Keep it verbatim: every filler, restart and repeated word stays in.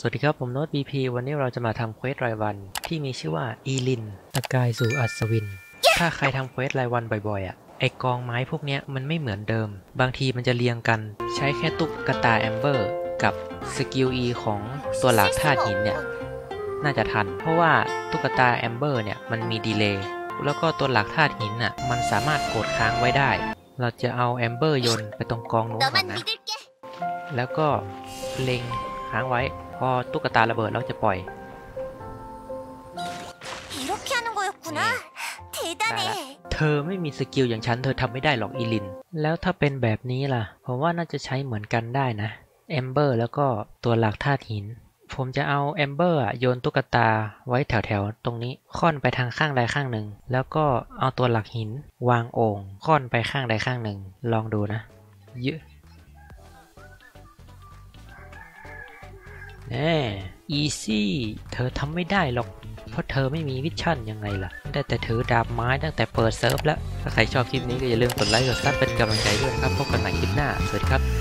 สวัสดีครับผมโน้ต บี พี วันนี้เราจะมาทำเควสรายวันที่มีชื่อว่าอีลินตะกายสู่อัศวินถ้าใครทำเควสรายวันบ่อยๆอ่ะไอกองไม้พวกนี้มันไม่เหมือนเดิมบางทีมันจะเรียงกันใช้แค่ตุ๊กตาแอมเบอร์กับสกิล E ของตัวหลากธาตุหินเนี่ยน่าจะทันเพราะว่าตุ๊กตาแอมเบอร์เนี่ยมันมีดีเลย์แล้วก็ตัวหลากธาตุหินอ่ะมันสามารถกดค้างไว้ได้เราจะเอาแอมเบอร์โยนไปตรงกองนู้นก่อนนะแล้วก็เล็งค้างไว้พอตุ๊กตาระเบิดเราจะปล่อยเธอไม่มีสกิลอย่างฉันเธอทำไม่ได้หรอกอีลินแล้วถ้าเป็นแบบนี้ล่ะผมว่าน่าจะใช้เหมือนกันได้นะแอมเบอร์แล้วก็ตัวหลักธาตุหินผมจะเอาแอมเบอร์โยนตุ๊กตาไว้แถวๆตรงนี้ค่อนไปทางข้างใดข้างหนึ่งแล้วก็เอาตัวหลักหินวางโอ่งค่อนไปข้างใดข้างหนึ่งลองดูนะเยอะแน่อีซี่เธอทำไม่ได้หรอกเพราะเธอไม่มีวิชั่นยังไงล่ะได้แต่ถือดาบไม้ตั้งแต่เปิดเซิร์ฟแล้วถ้าใครชอบคลิปนี้ก็อย่าลืมกดไลค์กดซับเป็นกำลังใจด้วยนะครับพบกันใหม่คลิปหน้าสวัสดีครับ